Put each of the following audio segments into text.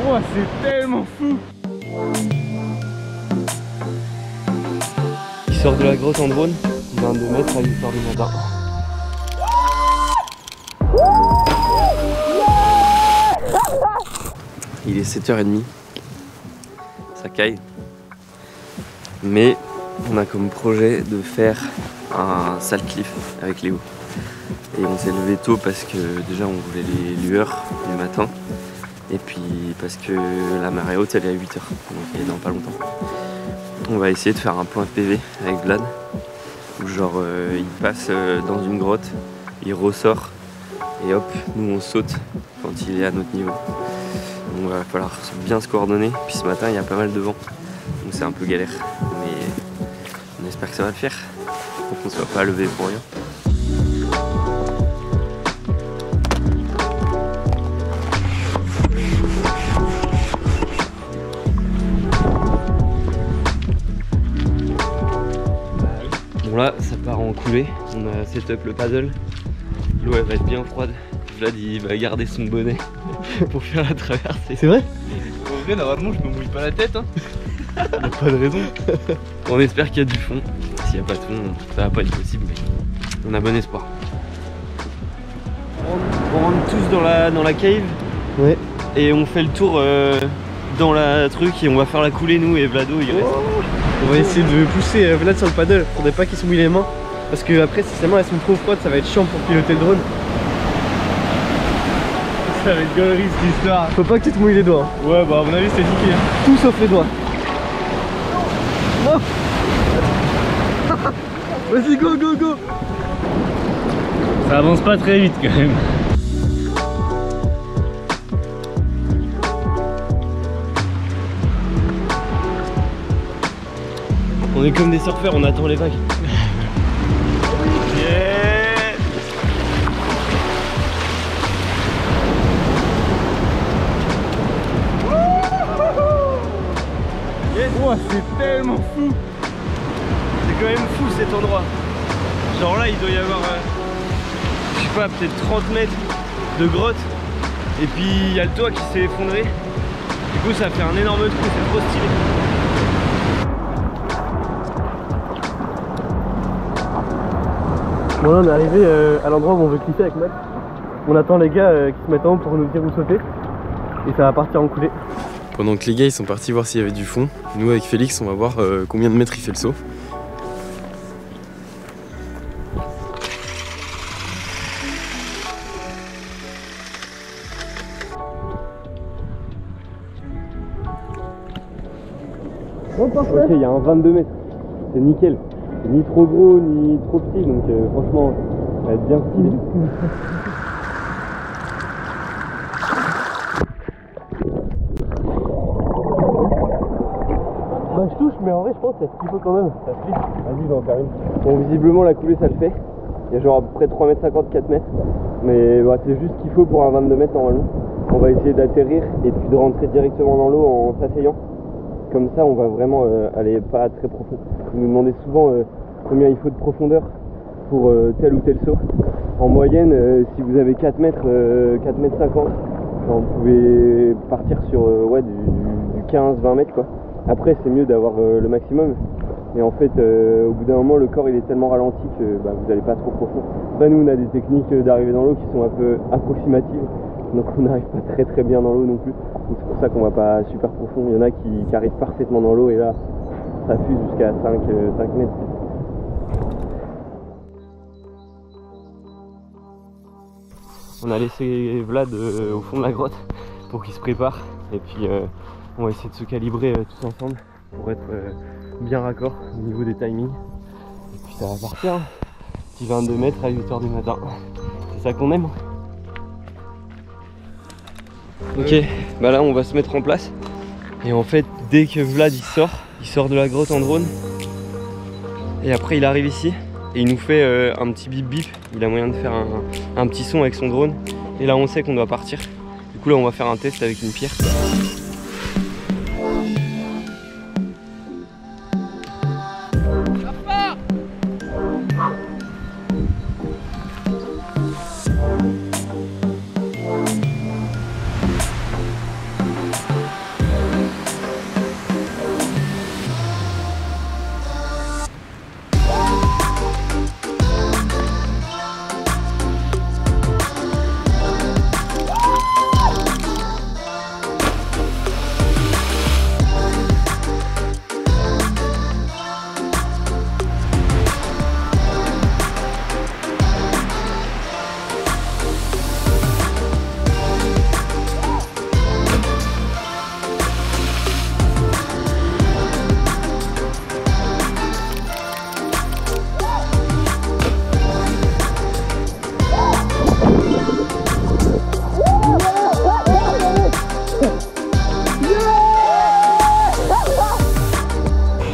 Oh, c'est tellement fou. Il sort de la grotte en drone, 22 mètres à 8h du matin. Il est 7h30, ça caille. Mais on a comme projet de faire un sale cliff avec Léo. Et on s'est levé tôt parce que déjà on voulait les lueurs du matin. Et puis parce que la marée haute elle est à 8h, donc elle est dans pas longtemps. On va essayer de faire un point PV avec Vlad. Où genre il passe dans une grotte, il ressort et hop, nous on saute quand il est à notre niveau. Donc il va falloir bien se coordonner. Puis ce matin il y a pas mal de vent, donc c'est un peu galère. Mais on espère que ça va le faire, pour qu'on ne soit pas levé pour rien. Bon là ça part en coulée, on a setup le paddle, l'eau elle va être bien froide, Vlad il va garder son bonnet pour faire la traversée. C'est vrai? En vrai normalement je me mouille pas la tête hein. Y'a pas de raison. On espère qu'il y a du fond, s'il n'y a pas de fond ça va pas être possible mais on a bon espoir. On rentre tous dans la cave, Ouais. Et on fait le tour dans la truc et on va faire la coulée nous et Vlado il reste. On va essayer de pousser Vlad sur le paddle, faudrait pas qu'il se mouille les mains. Parce que après si ses mains elles sont trop froides ça va être chiant pour piloter le drone. Ça va être galerie cette histoire. Faut pas que tu te mouilles les doigts. Ouais bah à mon avis c'est niqué hein. Tout sauf les doigts. Oh. Vas-y go go go. Ça avance pas très vite quand même. On est comme des surfeurs, on attend les vagues. Yeah. Oh, c'est tellement fou. C'est quand même fou cet endroit. Genre là il doit y avoir, je sais pas, peut-être 30 mètres de grotte. Et puis il y a le toit qui s'est effondré. Du coup ça fait un énorme trou, c'est trop stylé. Bon là on est arrivé à l'endroit où on veut cliffer avec Max. On attend les gars qui se mettent en haut pour nous dire où sauter. Et ça va partir en coulée. Pendant que les gars ils sont partis voir s'il y avait du fond, nous avec Félix on va voir combien de mètres il fait le saut. Ok, il y a un 22 mètres, c'est nickel. C'est ni trop gros ni trop petit, donc franchement ça va être bien stylé. Bah je touche mais en vrai je pense qu'il y a ce qu'il faut quand même. Ça flippe. Vas-y je vais en faire une. Bon visiblement la coulée ça le fait. Il y a genre à peu près 3,50 m, 4 mètres. Mais bah, c'est juste ce qu'il faut pour un 22 mètres normalement. On va essayer d'atterrir et puis de rentrer directement dans l'eau en s'asseyant. Comme ça on va vraiment aller pas très profond. Vous nous demandez souvent combien il faut de profondeur pour tel ou tel saut. En moyenne si vous avez 4 mètres, 4 mètres 50, vous pouvez partir sur ouais, du 15-20 mètres quoi. Après c'est mieux d'avoir le maximum. Mais en fait au bout d'un moment le corps il est tellement ralenti que bah, vous n'allez pas trop profond. Bah, nous on a des techniques d'arrivée dans l'eau qui sont un peu approximatives. Donc on n'arrive pas très bien dans l'eau non plus. Donc c'est pour ça qu'on va pas super profond. Il y en a qui arrivent parfaitement dans l'eau et là ça fuse jusqu'à 5 mètres. On a laissé Vlad au fond de la grotte pour qu'il se prépare. Et puis on va essayer de se calibrer tous ensemble pour être bien raccord au niveau des timings. Et puis ça va partir. Petit 22 mètres à 8h du matin. C'est ça qu'on aime. Ok, bah là on va se mettre en place. Et en fait dès que Vlad il sort de la grotte en drone. Et après il arrive ici et il nous fait un petit bip bip. Il a moyen de faire un petit son avec son drone. Et là on sait qu'on doit partir. Du coup là on va faire un test avec une pierre.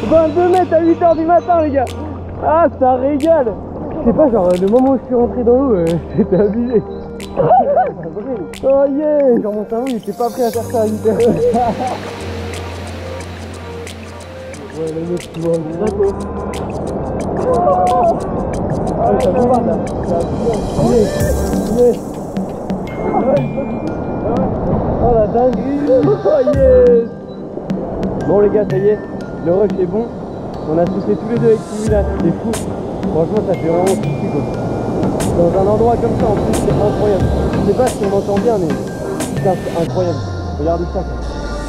22 mètres à 8h du matin les gars. Ah ça régale. Je sais pas, genre le moment où je suis rentré dans l'eau, c'était abusé. Oh yeah. Genre mon cerveau il était pas prêt à faire ça à 8h. Ouais le mec tu vois un gros. Ah ça me va là. Oh la dinguerie. Oh yes. Bon les gars ça y est, le rush est bon. On a soufflé tous les deux avec celui-là, c'est fou. Franchement ça fait vraiment souci quoi. Dans un endroit comme ça en plus c'est incroyable. Je sais pas si on entend bien mais putain c'est incroyable. Regardez ça quoi.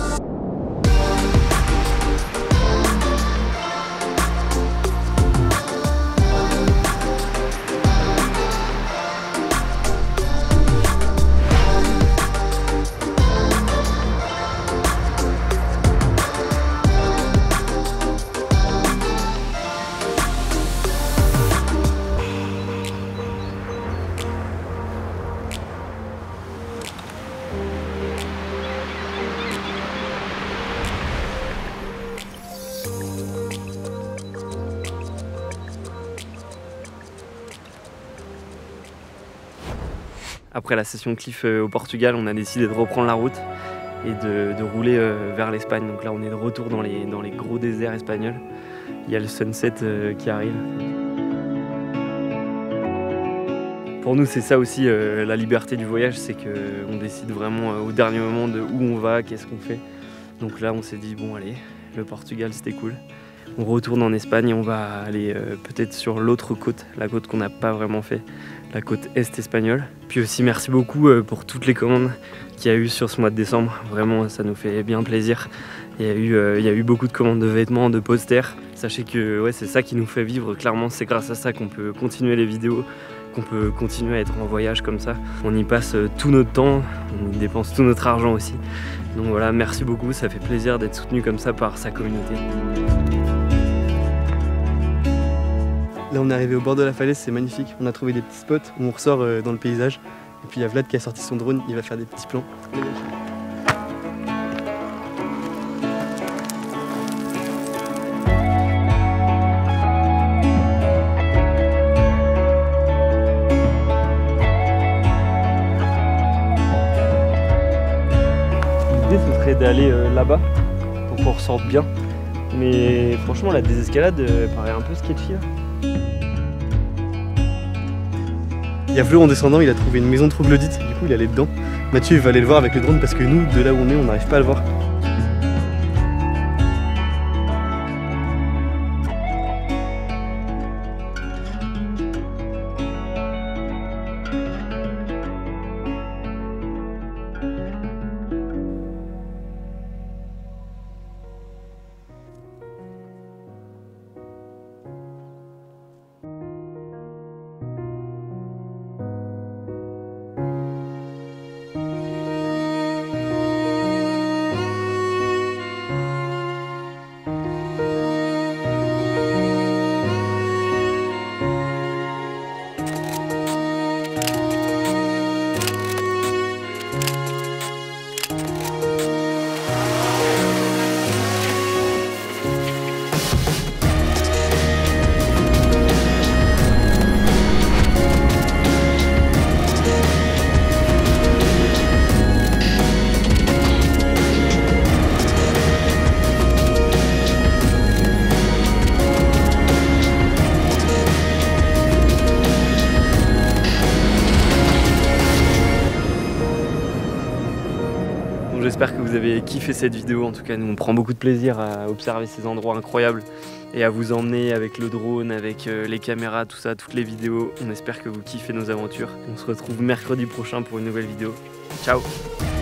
Après la session Cliff au Portugal, on a décidé de reprendre la route et de rouler vers l'Espagne. Donc là on est de retour dans les gros déserts espagnols. Il y a le sunset qui arrive. Pour nous c'est ça aussi la liberté du voyage, c'est qu'on décide vraiment au dernier moment de où on va, qu'est-ce qu'on fait. Donc là on s'est dit bon allez, le Portugal c'était cool. On retourne en Espagne et on va aller peut-être sur l'autre côte, la côte qu'on n'a pas vraiment fait, la côte est espagnole. Puis aussi merci beaucoup pour toutes les commandes qu'il y a eu sur ce mois de décembre. Vraiment ça nous fait bien plaisir. Il y a eu beaucoup de commandes de vêtements, de posters. Sachez que ouais, c'est ça qui nous fait vivre, clairement c'est grâce à ça qu'on peut continuer les vidéos, qu'on peut continuer à être en voyage comme ça. On y passe tout notre temps, on y dépense tout notre argent aussi. Donc voilà, merci beaucoup, ça fait plaisir d'être soutenu comme ça par sa communauté. Là on est arrivé au bord de la falaise, c'est magnifique. On a trouvé des petits spots où on ressort dans le paysage. Et puis il y a Vlad qui a sorti son drone, il va faire des petits plans. L'idée ce serait d'aller là-bas pour qu'on ressorte bien. Mais franchement la désescalade paraît un peu sketchy là. Il y a Flo en descendant, il a trouvé une maison troglodyte, du coup il est allé dedans. Mathieu il va aller le voir avec le drone parce que nous, de là où on est, on n'arrive pas à le voir. J'espère que vous avez kiffé cette vidéo, en tout cas nous on prend beaucoup de plaisir à observer ces endroits incroyables et à vous emmener avec le drone, avec les caméras, tout ça, toutes les vidéos. On espère que vous kiffez nos aventures. On se retrouve mercredi prochain pour une nouvelle vidéo. Ciao!